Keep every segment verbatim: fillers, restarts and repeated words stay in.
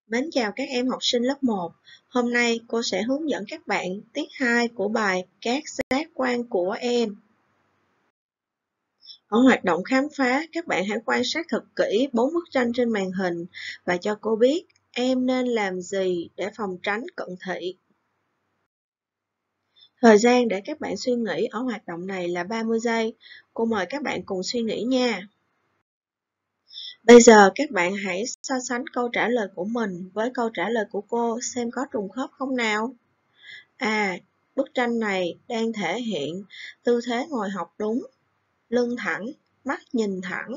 Mến chào các em học sinh lớp một. Hôm nay cô sẽ hướng dẫn các bạn tiết hai của bài Các giác quan của em. Ở hoạt động khám phá, các bạn hãy quan sát thật kỹ bốn bức tranh trên màn hình và cho cô biết em nên làm gì để phòng tránh cận thị. Thời gian để các bạn suy nghĩ ở hoạt động này là ba mươi giây. Cô mời các bạn cùng suy nghĩ nha. Bây giờ các bạn hãy so sánh câu trả lời của mình với câu trả lời của cô xem có trùng khớp không nào. À, bức tranh này đang thể hiện tư thế ngồi học đúng, lưng thẳng, mắt nhìn thẳng.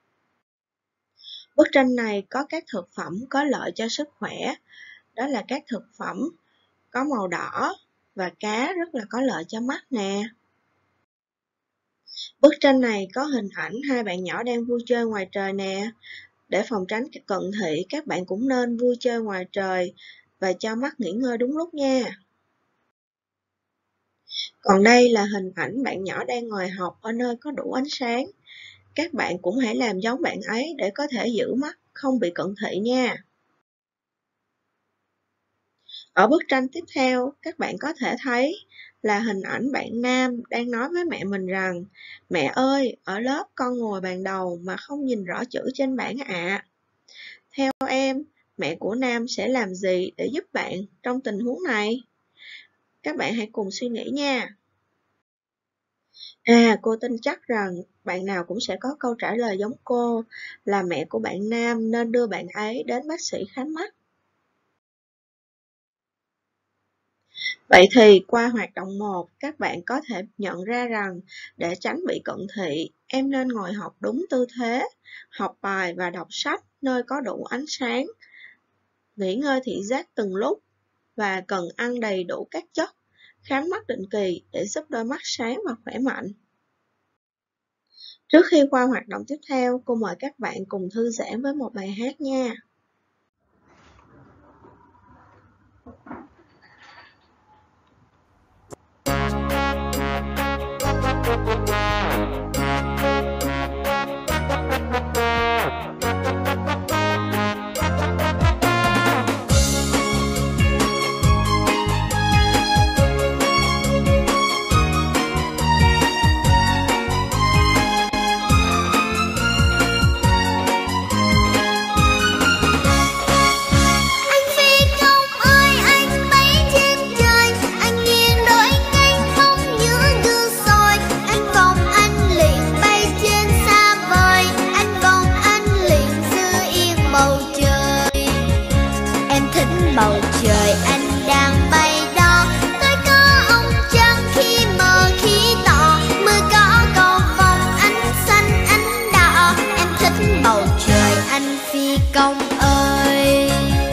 Bức tranh này có các thực phẩm có lợi cho sức khỏe, đó là các thực phẩm có màu đỏ và cá rất là có lợi cho mắt nè. Bức tranh này có hình ảnh hai bạn nhỏ đang vui chơi ngoài trời nè. Để phòng tránh cận thị, các bạn cũng nên vui chơi ngoài trời và cho mắt nghỉ ngơi đúng lúc nha. Còn đây là hình ảnh bạn nhỏ đang ngồi học ở nơi có đủ ánh sáng. Các bạn cũng hãy làm giống bạn ấy để có thể giữ mắt không bị cận thị nha. Ở bức tranh tiếp theo, các bạn có thể thấy là hình ảnh bạn nam đang nói với mẹ mình rằng: "Mẹ ơi, ở lớp con ngồi bàn đầu mà không nhìn rõ chữ trên bảng ạ." À. Theo em, mẹ của Nam sẽ làm gì để giúp bạn trong tình huống này? Các bạn hãy cùng suy nghĩ nha. À, cô tin chắc rằng bạn nào cũng sẽ có câu trả lời giống cô, là mẹ của bạn Nam nên đưa bạn ấy đến bác sĩ khám mắt. Vậy thì qua hoạt động một, các bạn có thể nhận ra rằng để tránh bị cận thị, em nên ngồi học đúng tư thế, học bài và đọc sách nơi có đủ ánh sáng, nghỉ ngơi thị giác từng lúc và cần ăn đầy đủ các chất, khám mắt định kỳ để giúp đôi mắt sáng và khỏe mạnh. Trước khi qua hoạt động tiếp theo, cô mời các bạn cùng thư giãn với một bài hát nha. Bầu trời anh đang bay đó, tôi có ông trăng khi mờ khi tỏ, mưa có cầu vồng ánh xanh ánh đỏ. Em thích bầu trời anh phi công ơi.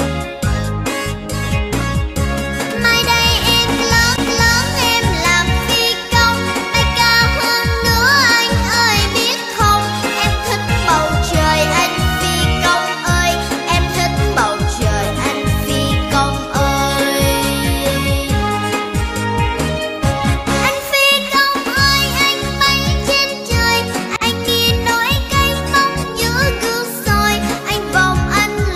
Mai đây em lớn lớn em làm phi công, bay cao hơn nữa anh ơi biết không. Em thích bầu trời anh phi công ơi, em thích bầu trời anh công ơi. Anh phi công ơi, anh bay trên trời, anh nhìn nỗi cây mong giữa gương soi, anh vòng anh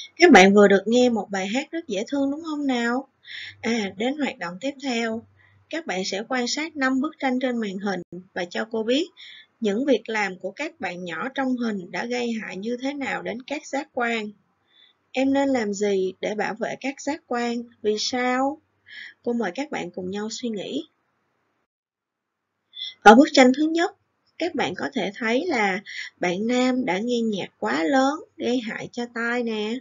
Các bạn vừa được nghe một bài hát rất dễ thương đúng không nào? À, đến hoạt động tiếp theo, các bạn sẽ quan sát năm bức tranh trên màn hình và cho cô biết những việc làm của các bạn nhỏ trong hình đã gây hại như thế nào đến các giác quan. Em nên làm gì để bảo vệ các giác quan? Vì sao? Cô mời các bạn cùng nhau suy nghĩ. Ở bức tranh thứ nhất, các bạn có thể thấy là bạn nam đã nghe nhạc quá lớn gây hại cho tai nè.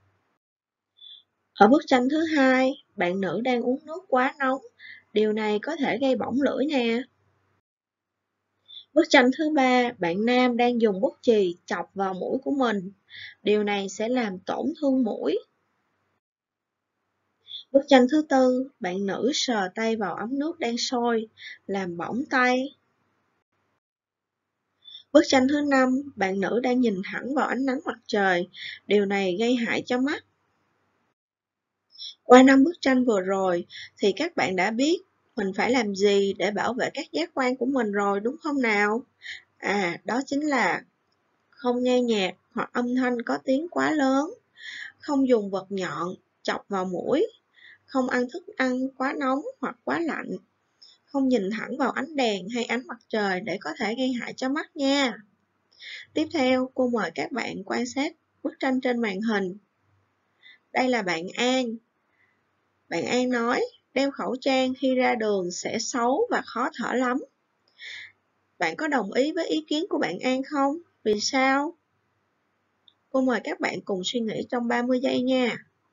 Ở bức tranh thứ hai, bạn nữ đang uống nước quá nóng, điều này có thể gây bỏng lưỡi nè. Bức tranh thứ ba, bạn nam đang dùng bút chì chọc vào mũi của mình, điều này sẽ làm tổn thương mũi. Bức tranh thứ tư, bạn nữ sờ tay vào ấm nước đang sôi, làm bỏng tay. Bức tranh thứ năm, bạn nữ đang nhìn thẳng vào ánh nắng mặt trời, điều này gây hại cho mắt. Qua năm bức tranh vừa rồi thì các bạn đã biết mình phải làm gì để bảo vệ các giác quan của mình rồi đúng không nào? À, đó chính là không nghe nhạc hoặc âm thanh có tiếng quá lớn, không dùng vật nhọn chọc vào mũi, không ăn thức ăn quá nóng hoặc quá lạnh, không nhìn thẳng vào ánh đèn hay ánh mặt trời để có thể gây hại cho mắt nha. Tiếp theo, cô mời các bạn quan sát bức tranh trên màn hình. Đây là bạn An. Bạn An nói, đeo khẩu trang khi ra đường sẽ xấu và khó thở lắm. Bạn có đồng ý với ý kiến của bạn An không? Vì sao? Cô mời các bạn cùng suy nghĩ trong ba mươi giây nha.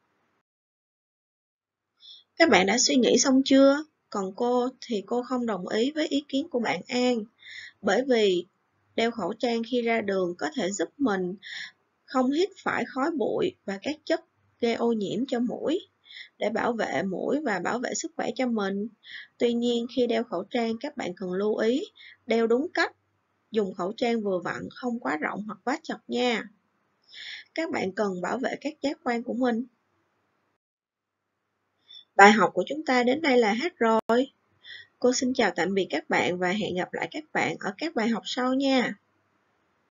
Các bạn đã suy nghĩ xong chưa? Còn cô thì cô không đồng ý với ý kiến của bạn An. Bởi vì đeo khẩu trang khi ra đường có thể giúp mình không hít phải khói bụi và các chất gây ô nhiễm cho mũi, để bảo vệ mũi và bảo vệ sức khỏe cho mình. Tuy nhiên, khi đeo khẩu trang các bạn cần lưu ý, đeo đúng cách, dùng khẩu trang vừa vặn, không quá rộng hoặc quá chật nha. Các bạn cần bảo vệ các giác quan của mình. Bài học của chúng ta đến đây là hết rồi. Cô xin chào tạm biệt các bạn và hẹn gặp lại các bạn ở các bài học sau nha.